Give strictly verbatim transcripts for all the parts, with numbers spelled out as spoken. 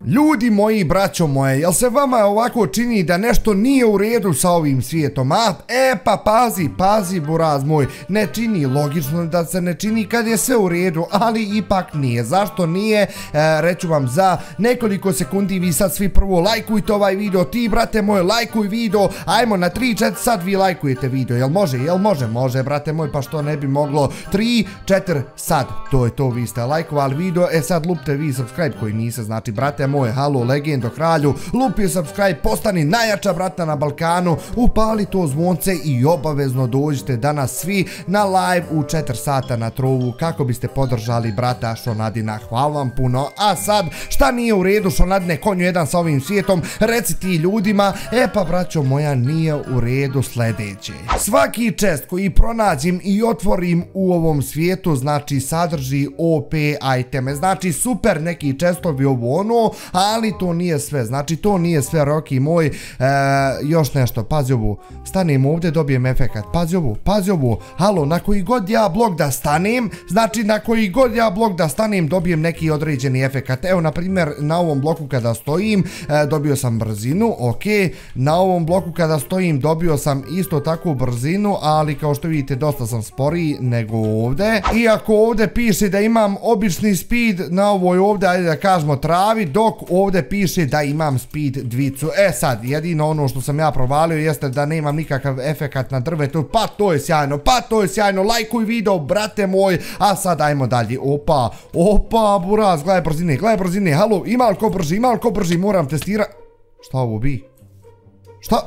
Ljudi moji, braćo moje, jel se vama ovako čini da nešto nije u redu sa ovim svijetom, a? E pa pazi, pazi buraz moj, ne čini, logično da se ne čini kad je sve u redu, ali ipak nije. Zašto nije? E, reću vam za nekoliko sekundi, vi sad svi prvo lajkujte ovaj video, ti brate moj lajkuj video, ajmo na tri četiri sad vi lajkujete video, jel može, jel može, može brate moj, pa što ne bi moglo, tri četiri sad, to je to, vi ste lajkovali video, e sad lupte vi subscribe koji niste, znači brate moj, halo legendo kralju, lupi subscribe, postani najjača brata na Balkanu, upali to zvonce i obavezno dođite danas svi na live u četiri sata na Trovu kako biste podržali brata Šonadina, hvala vam puno. A sad, šta nije u redu Šonadine, konju jedan sa ovim svijetom, reci ti ljudima, e pa braćo moja, nije u redu sljedeće. Svaki čest koji pronađem i otvorim u ovom svijetu, znači sadrži O P iteme, znači super neki čestovi ovo ono, ali to nije sve, znači to nije sve Roki moj, e, još nešto, pazi ovu, stanem ovdje, dobijem efekat, pazi ovu, pazi ovu, halo, na koji god ja blok da stanem, znači na koji god ja blok da stanem, dobijem neki određeni efekat, evo na primjer na ovom bloku kada stojim, e, dobio sam brzinu, ok, na ovom bloku kada stojim dobio sam isto takvu brzinu, ali kao što vidite dosta sam sporiji nego ovdje, iako ovdje piše da imam obični speed na ovoj ovdje, ajde da kažemo travi, dok ovdje piše da imam speed dvicu. E sad, jedino ono što sam ja provalio jeste da nemam nikakav efekat na drvetu, pa to je sjajno, pa to je sjajno, lajkuj video, brate moj, a sad ajmo dalje, opa, opa, buraz, gledaj brzine, gledaj brzine, halo, ima li ko brži, ima li ko brži, moram testirati, šta ovo bi? Šta?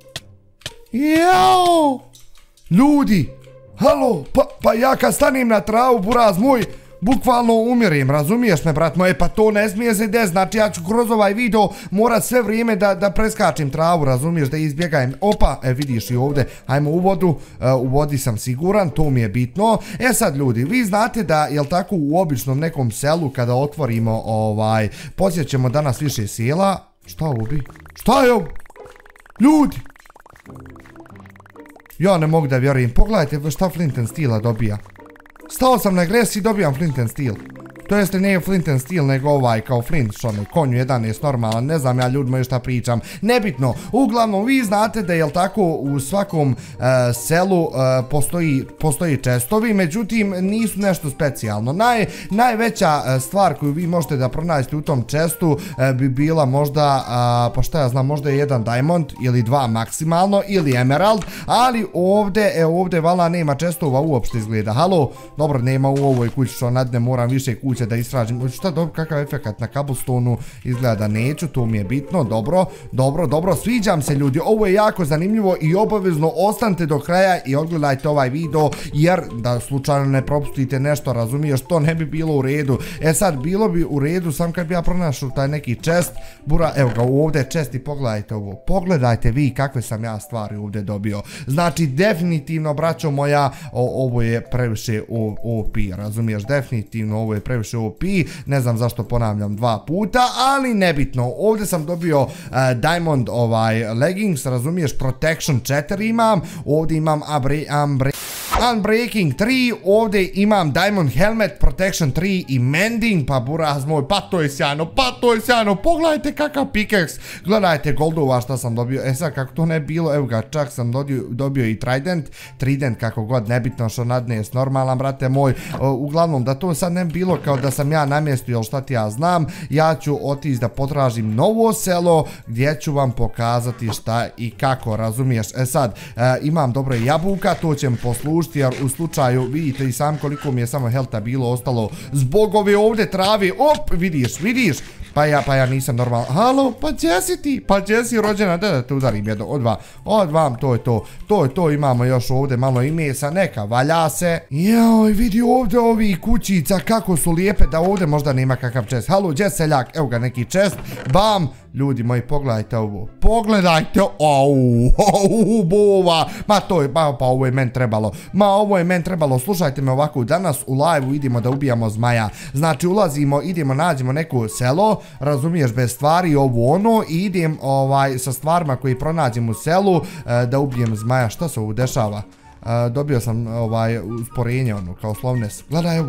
Jao, ljudi, halo, pa, pa ja kad stanem na travu, buraz moj, bukvalno umirim, razumiješ me brat moj, pa to ne smije se des, znači ja ću kroz ovaj video morat sve vrijeme da, da preskačem travu, razumiješ, da izbjegajem, opa, e vidiš i ovdje, ajmo u vodu, e, u vodi sam siguran, to mi je bitno. E sad ljudi, vi znate da, jel tako, u običnom nekom selu kada otvorimo, ovaj, posjećemo danas više sela, šta ovo bi, šta je ovo, ljudi, ja ne mogu da vjerujem, pogledajte šta Flint and Steela dobija. Stao sam na gres i dobijam Flint and Steel. To jeste ne Flint and Steel, nego ovaj kao Flint, što ne, konju jedanaest normalan, ne znam ja ljudima još šta pričam, nebitno. Uglavnom vi znate da jel tako u svakom uh, selu uh, postoji, postoji čestovi, međutim nisu nešto specijalno. Naj, najveća uh, stvar koju vi možete da pronađete u tom čestu uh, bi bila možda, uh, pa šta ja znam, možda je jedan diamond ili dva maksimalno ili emerald, ali ovdje, e ovdje vala nema čestova uopšte izgleda. Halo, dobro, nema u ovoj kući, što nadne moram više kuće da istražim, šta dobro, kakav efekat na cobblestone-u, izgleda da neću, to mi je bitno, dobro, dobro, dobro, sviđam se ljudi, ovo je jako zanimljivo i obavezno ostanite do kraja i odgledajte ovaj video, jer da slučajno ne propustite nešto, razumiješ, to ne bi bilo u redu. E sad, bilo bi u redu sam kad bi ja pronašao taj neki chest, bura, evo ga, ovdje je chest i pogledajte ovo, pogledajte vi kakve sam ja stvari ovdje dobio, znači definitivno, braćo moja, o, ovo je previše O P, razumiješ, definitivno ovo je previše O P, ne znam zašto ponavljam dva puta, ali nebitno, ovdje sam dobio uh, Diamond ovaj leggings, razumiješ, Protection četiri imam, ovdje imam Abre, Ambre, Unbreaking tri, ovdje imam Diamond Helmet, Protection tri i Mending, pa buraz moj, pa to je sjajno, pa to je sjajno, pogledajte kakav pickaxe, gledajte goldova šta sam dobio, e sad kako to ne bilo, evo ga, čak sam dobio, dobio i Trident, Trident kako god, nebitno što nadnes, normalan brate moj, uh, uglavnom da to sad ne bilo kao da sam ja namjestio, jel šta ti ja znam, ja ću otići da potražim novo selo gdje ću vam pokazati šta i kako, razumiješ. E sad, uh, imam dobre jabuka, to će mi poslužiti, jer u slučaju, vidite i sam koliko mi je samo helta bilo ostalo zbog ove ovdje trave, op, vidiš, vidiš, pa ja, pa ja nisam normalan, halo, pa gdje si ti, pa gdje si rođena, da da te udarim jedno, od dva, od vam, to je to, to je to, imamo još ovdje malo i mesa, neka, valja se, joj, vidi ovdje ovi kućica, kako su lijepe, da ovdje možda nema kakav čest, halo, gdje seljak, evo ga neki čest, bam, ljudi moji, pogledajte ovo, pogledajte, au, au, bova, ma to je, pa, pa ovo je men trebalo, ma ovo je men trebalo, slušajte me ovako, danas u live-u idemo da ubijamo zmaja, znači ulazimo, idemo, nađemo neko selo, razumiješ, bez stvari, ovo ono, i idem ovaj, sa stvarima koji pronađem u selu, da ubijem zmaja, šta se ovo dešava, dobio sam ovaj, usporenje, ono, kao slovnes, gledaj ovo,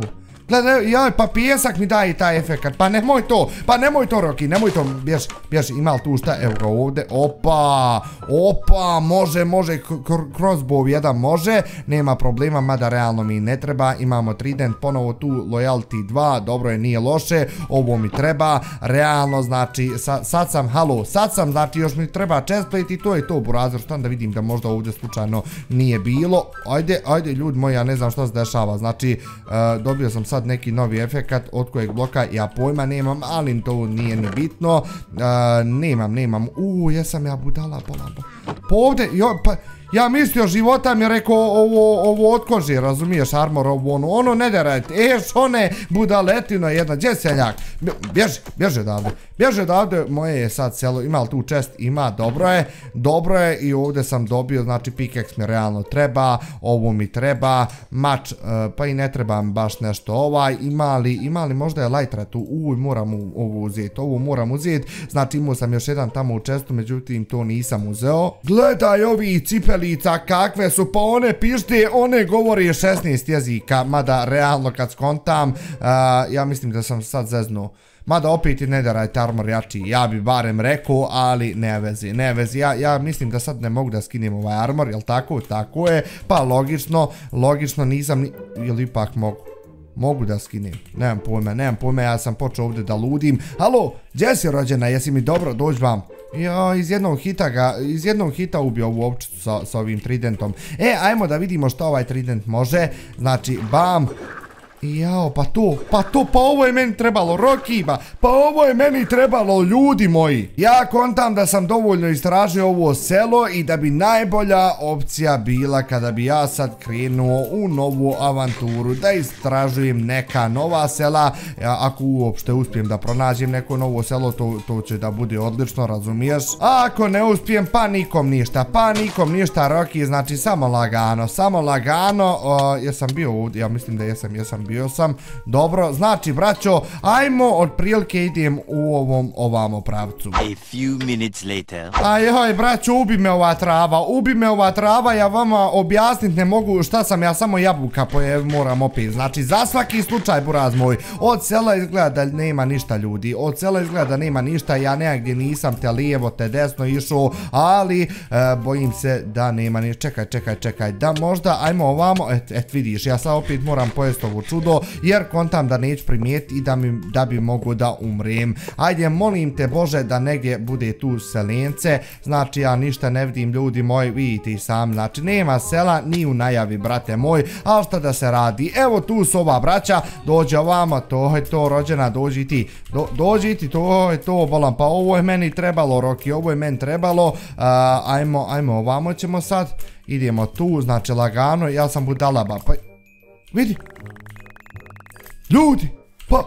Gledaj, jaj, pa pijesak mi daje taj efekat, pa nemoj to, pa nemoj to Roki, nemoj to, bjež, bjež, ima li tu šta, evo ga ovdje, opa, opa, može, može, crossbow jedan može, nema problema, mada realno mi ne treba, imamo trident, ponovo tu loyalty dva, dobro je, nije loše, ovo mi treba, realno, znači, sa, sad sam, halo, sad sam, znači, još mi treba chestplate i to je to, burazir, što da vidim da možda ovdje slučajno nije bilo, ajde, ajde, ljudi moji, ja ne znam što se dešava, znači, uh, dobio sam sad neki novi efekat od kojeg bloka ja pojma nemam, ali to nije ni bitno. Uh, nemam, nemam. Uuu, jesam ja budala, bolam. Pa ovdje, jo, pa... Ja mislio života mi je rekao ovo, ovo od kože, razumiješ, armor, ovo ono, ono ne derajte, eš one budaletino jedna, gdje seljak, bježi, bježi odavde, bježi odavde, moje je sad selo, ima li tu čest, ima, dobro je, dobro je i ovdje sam dobio, znači pickaxe mi realno treba, ovo mi treba, mač, uh, pa i ne trebam baš nešto ovaj, ima li, ima li možda je lightra tu, uj, moram ovo uzeti, ovo moram uzeti, znači imao sam još jedan tamo u čestu, međutim to nisam uzeo, gledaj ovi cipeli kakve su, pa one pište, one govori šesnaest jezika, mada realno kad skontam, uh, ja mislim da sam sad zeznuo. Mada opet i ne darajte armor jači, ja bi barem rekao, ali ne vezi, ne vezi, ja, ja mislim da sad ne mogu da skinem ovaj armor, jel tako, tako je, pa logično, logično nisam, ni... jel ipak mogu? Mogu da skinem, nemam pojma, nemam pojma, ja sam počeo ovdje da ludim. Halo, gdje si rođena, jesi mi dobro, dođi vam. Ja, iz jednog hita ga, iz jednog hita ubio ovu ovčicu sa, sa ovim tridentom. E, ajmo da vidimo što ovaj trident može. Znači, bam. Jao, pa to, pa to, pa ovo je meni trebalo, Rokiba, pa ovo je meni trebalo, ljudi moji. Ja kontam da sam dovoljno istražio ovo selo i da bi najbolja opcija bila kada bi ja sad krenuo u novu avanturu, da istražujem neka nova sela, ako uopšte uspijem da pronađem neko novo selo, to, to će da bude odlično, razumiješ? A ako ne uspijem, pa nikom ništa, pa nikom ništa, Roki, znači samo lagano, samo lagano, uh, jesam bio ovdje, ja mislim da jesam, jesam bio sam, dobro, znači braćo, ajmo od prilike idem u ovom ovamo pravcu. A few minutes later. Ajoj braćo, ubi me ova trava, ubi me ova trava, ja vama objasnit ne mogu šta sam, ja samo jabuka poje, moram opet, znači za svaki slučaj buraz moj, od sela izgleda da nema ništa ljudi, od sela izgleda da nema ništa, ja negdje nisam te lijevo te desno išao, ali e, bojim se da nema ništa, čekaj, čekaj, čekaj, da možda, ajmo ovamo, et, et vidiš, ja sad opet moram pojesti ovu čudo, jer kontam da neću primijeti i da, mi, da bi mogu da umrem. Ajde, molim te Bože da negdje bude tu selence, znači ja ništa ne vidim, ljudi moji, vidite i sam, znači nema sela ni u najavi, brate moj, ali šta da se radi, evo tu su ova braća, dođe ovamo, to je to rođena, dođi ti, Do, dođi ti, to je to, bolam, pa ovo je meni trebalo, Roki, ovo je meni trebalo, uh, ajmo, ajmo ovamo ćemo sad, idemo tu, znači lagano, ja sam budalaba, pa, vidi, ljudi, pa,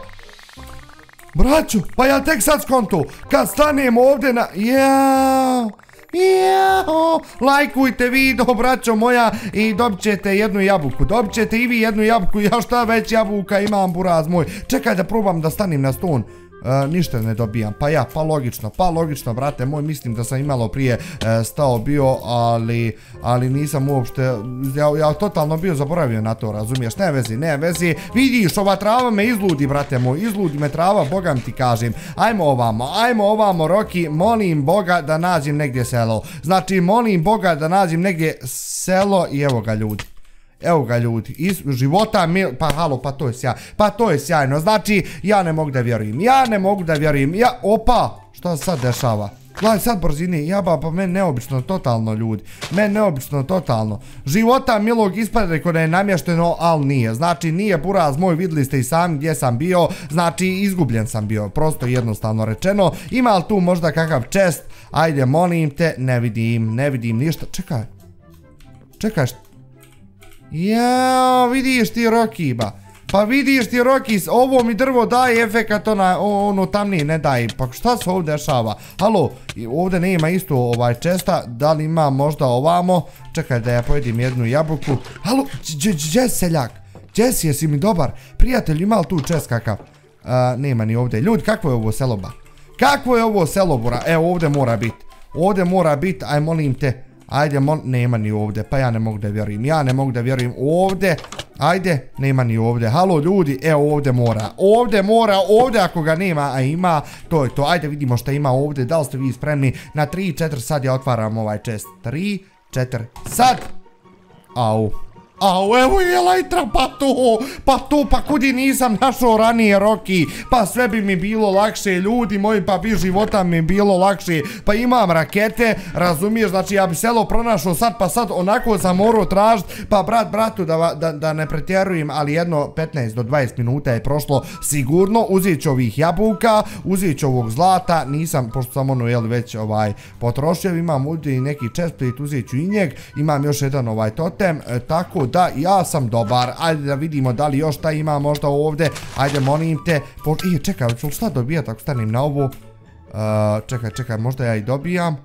braćo, pa ja tek sad skonto, kad stanem ovdje na, jao, jao, lajkujte video, braćo moja, i dobit ćete jednu jabuku, dobit ćete i vi jednu jabuku, ja šta već jabuka imam, buraz moj, čekaj da probam da stanem na ston. Uh, ništa ne dobijam, pa ja, pa logično, pa logično, brate moj, mislim da sam imalo prije uh, stao bio, ali, ali nisam uopšte, ja, ja totalno bio zaboravio na to, razumiješ, ne vezi, ne vezi, vidiš, ova trava me izludi, brate moj, izludi me trava, bogam ti kažem, ajmo ovamo, ajmo ovamo, Roki, molim Boga da nađem negdje selo, znači molim Boga da nađem negdje selo i evo ga ljudi. Evo ga ljudi, iz života mil... Pa halo, pa to je sjajno, pa to je sjajno, znači ja ne mogu da vjerujem, ja ne mogu da vjerujem, ja, opa, šta se sad dešava? Gledaj sad brzini, jaba, pa meni neobično totalno ljudi, meni neobično totalno, života milog ispada reko da je namješteno, ali nije, znači nije buraz moj, vidjeli ste i sami gdje sam bio, znači izgubljen sam bio, prosto jednostavno rečeno, ima li tu možda kakav čest, ajde molim te, ne vidim, ne vidim ništa, čekaj, čekaj, jao, vidiš ti Rokiba, pa vidiš ti Roki, ovo mi drvo daje efekat, ona, ono tamnije ne daje, pa šta se ovdje dešava, halo, ovdje nema isto ovaj česta, da li ima možda ovamo, čekaj da ja pojedim jednu jabuku, halo, gdje seljak, gdje si, jesi mi dobar, prijatelj, ima li tu čest kakav, nema ni ovdje, ljudi, kakvo je ovo selo ba, kakvo je ovo selo bura, evo ovdje mora biti, ovdje mora biti, aj molim te, ajde, nema ni ovdje, pa ja ne mogu da vjerujem, ja ne mogu da vjerujem, ovdje, Ajde, nema ni ovdje. Halo ljudi, evo ovdje mora. Ovdje mora, ovdje ako ga nema, a ima, to je to. Ajde vidimo šta ima ovdje. Da li ste vi spremni? Na tri četiri sad ja otvaram ovaj čest. tri četiri sad. Au. Au, evo je lajtra, pa to, pa to, pa kudi nisam našao ranije Roki, pa sve bi mi bilo lakše, ljudi moji, pa bi života mi bilo lakše, pa imam rakete, razumiješ, znači ja bi selo pronašao sad, pa sad onako sam morao tražiti, pa brat bratu da, da, da ne pretjerujem, ali jedno petnaest do dvadeset minuta je prošlo sigurno, uzet ću ovih jabuka, uzet ću ovog zlata, nisam, pošto sam ono, jel, već ovaj potrošio, imam ovdje i neki chestplate, uzet ću i njeg, imam još jedan ovaj totem, e, tako da ja sam dobar, ajde da vidimo da li još šta ima možda ovdje, ajde molim te, po... I, čekaj, ću li šta dobijat ako stanem na ovo, uh, čekaj, čekaj, možda ja i dobijam,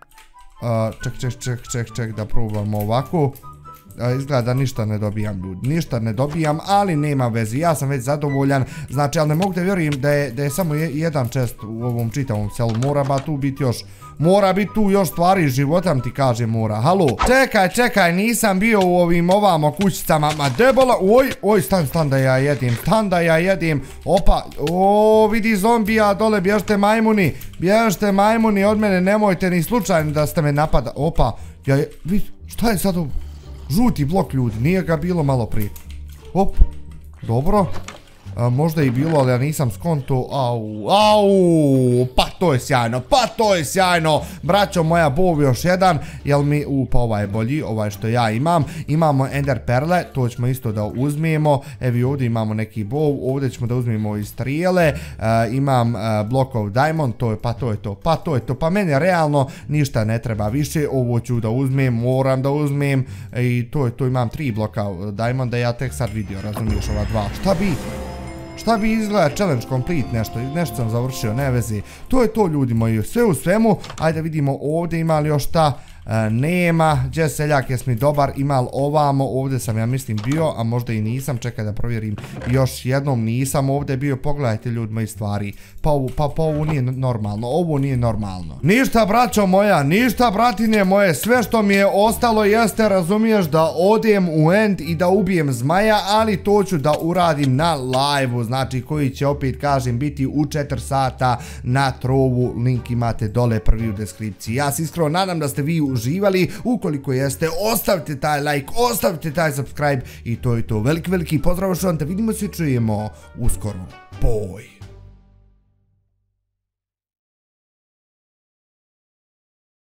uh, ček, ček, ček, ček, ček, da probamo ovako, uh, izgleda da ništa ne dobijam ljudi, ništa ne dobijam, ali nema vezi, ja sam već zadovoljan, znači, ali ne mogu da vjerujem da je, da je samo jedan chest u ovom čitavom selu, mora ba tu biti još, mora biti tu još stvari, životam ti kaže mora, halo, čekaj, čekaj, nisam bio u ovim ovamo kućicama, ma debola, oj, oj, stan, stan da ja jedim, stan da ja jedim, opa, o, vidi zombija dole, bježte majmuni, bježte majmuni od mene, nemojte ni slučajno da ste me napada, opa, ja, vidi, šta je sad ovo? Žuti blok ljudi, nije ga bilo malo prije. Op, dobro. A, možda i bilo, ali ja nisam skonto. Au, au, pa to je sjajno, pa to je sjajno. Braćo moja, bov još jedan. Jel mi, u, pa ovaj je bolji, ovaj što ja imam. Imamo ender perle, to ćemo isto da uzmemo. Evi ovdje imamo neki bov, ovdje ćemo da uzmemo i strijele. A, imam a, block of diamond, to je, pa to je to, pa to je to. Pa meni realno ništa ne treba više, ovo ću da uzmem, moram da uzmem. I to je to, imam tri bloka diamonda, ja tek sad vidio, razumiješ ova dva. Šta bi? Šta bi izgleda challenge complete nešto, nešto sam završio, ne vezi. To je to ljudi moji, sve u svemu, ajde vidimo ovdje ima li još šta, e, nema, gdje seljak jes mi dobar, ima li ovamo, ovdje sam ja mislim bio, a možda i nisam, čekaj da provjerim, još jednom nisam ovdje bio, pogledajte ljudi moji stvari, pa ovo, pa, pa ovo nije normalno, ovo nije normalno. Ništa braćo moja, ništa bratine moje, sve što mi je ostalo jeste, razumiješ, da odem u end i da ubijem zmaja, ali to ću da uradim na live-u, znači koji će opet kažem biti u četiri sata na trovu, link imate dole prvi u deskripciji. Ja se iskreno nadam da ste vi uživali, ukoliko jeste ostavite taj like, ostavite taj subscribe i to je to, veliki veliki pozdrav što vam te vidimo se čujemo uskoro, boj.